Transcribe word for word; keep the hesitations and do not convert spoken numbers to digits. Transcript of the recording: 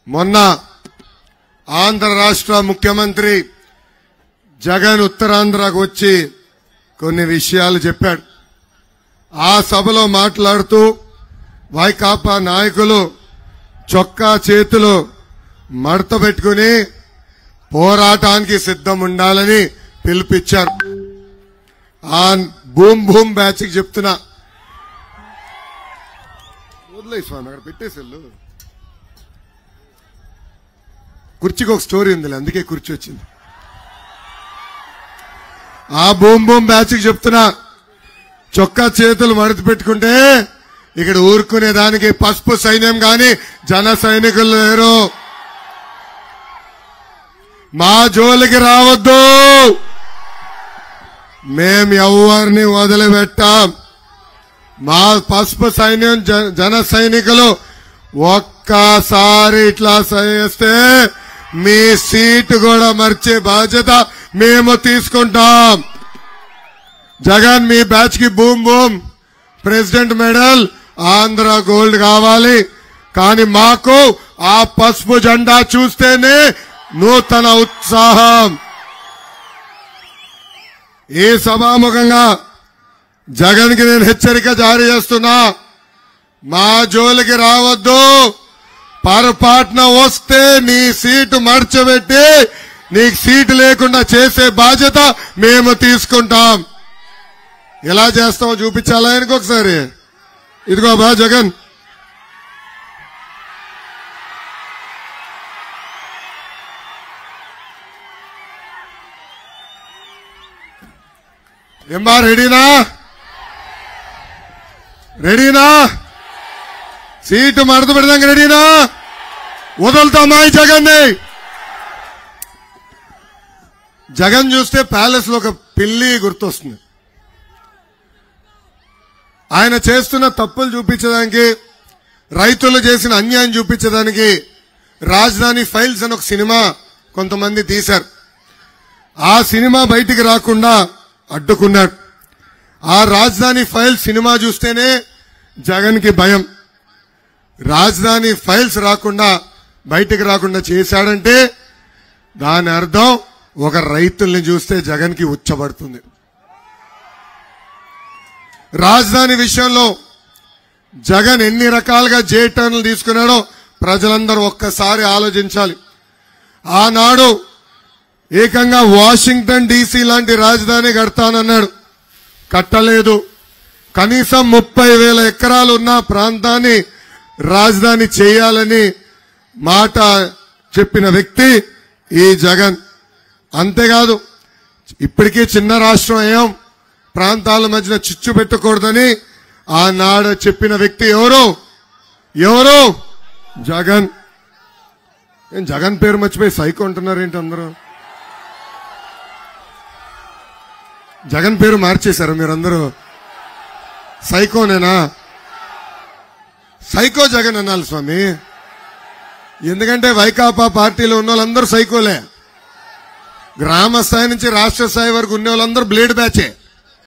మొన్న ఆంధ్ర రాష్ట్ర ముఖ్యమంత్రి జగన్ ఉత్తరాంధ్రకు వచ్చి కొన్ని విషయాలు చెప్పాడు. ఆ సభలో మాట్లాడుతూ వైకాపా నాయకులు చొక్కా చేతులు మడత పెట్టుకుని పోరాటానికి సిద్ధం ఉండాలని పిలుపిచ్చారు. ఆ భూమ్ భూమ్ బ్యాచ్ కి చెప్తున్నా, వదిలే స్వామి అక్కడ పెట్టేసెళ్ళు. కుర్చీకి ఒక స్టోరీ ఉంది, అందుకే కుర్చీ వచ్చింది. ఆ భూమ్ భూమ్ బ్యాచ్ కి చెప్తున్నా, చొక్కా చేతులు మడత పెట్టుకుంటే ఇక్కడ ఊరుకునే దానికి పసుపు సైన్యం గాని జన సైనికులు లేరు. మా జోలికి రావద్దు, మేం ఎవరిని వదిలిపెట్టాం. మా పసుపు సైన్యం జన సైనికులు ఒక్కసారి ఇట్లా చేస్తే మీ సీటు కూడా మర్చే బాధ్యత మేము తీసుకుంటాం. జగన్ మీ బ్యాచ్ కి boom boom president medal Andhra gold కావాలి, కానీ మాకు ఆ పసుపు జెండా చూస్తేనే నూతన ఉత్సాహం. ఈ సభాముఖంగా జగన్ కి నేను హెచ్చరిక జారీ చేస్తున్నా, మా జోలికి రావద్దు. పొరపాటున వస్తే నీ సీటు మర్చబెట్టి నీకు సీటు లేకుండా చేసే బాధ్యత మేము తీసుకుంటాం. ఎలా చేస్తామో చూపించాలా ఆయనకు ఒకసారి. ఇదిగో బా జగన్, ఏమ్మా రెడీనా? రెడీనా? సీటు మడత పెడదాం, రెడీనా? వదులుతామా ఈ జగన్ ని? జగన్ చూస్తే ప్యాలెస్ లో ఒక పిల్లి గుర్తొస్తుంది. ఆయన చేస్తున్న తప్పులు చూపించడానికి, రైతులు చేసిన అన్యాయం చూపించడానికి రాజధాని ఫైల్స్ అని ఒక సినిమా కొంతమంది తీశారు. ఆ సినిమా బయటికి రాకుండా అడ్డుకున్నాడు. ఆ రాజధాని ఫైల్స్ సినిమా చూస్తేనే జగన్ కి భయం. రాజధాని ఫైల్స్ రాకుండా బయటికి రాకుండా చేశాడంటే దాని అర్థం ఒక రైతుల్ని చూస్తే జగన్ కి ఉచ్చబడుతుంది. రాజధాని విషయంలో జగన్ ఎన్ని రకాలుగా జే టర్న్లు తీసుకున్నాడో ప్రజలందరూ ఒక్కసారి ఆలోచించాలి. ఆనాడు ఏకంగా వాషింగ్టన్ డీసీ లాంటి రాజధాని కడతానన్నాడు, కట్టలేదు. కనీసం ముప్పై వేల ఎకరాలు ఉన్న ప్రాంతాన్ని రాజధాని చేయాలని మాట చెప్పిన వ్యక్తి ఈ జగన్. అంతేకాదు, ఇప్పటికీ చిన్న రాష్ట్రం ఏం ప్రాంతాల మధ్యన చిచ్చు పెట్టకూడదని ఆనాడు చెప్పిన వ్యక్తి ఎవరు? ఎవరు? జగన్. ఏం జగన్ పేరు మర్చిపోయి సైకో అంటున్నారేంటి అందరూ? జగన్ పేరు మార్చేశారు మీరందరూ. సైకోనేనా? సైకో జగన్ అనాలి స్వామి. ఎందుకంటే వైకాపా పార్టీలో ఉన్న వాళ్ళందరూ సైకోలే. గ్రామ స్థాయి నుంచి రాష్ట్ర స్థాయి వరకు ఉన్న వాళ్ళందరూ బ్లేడ్ బ్యాచే.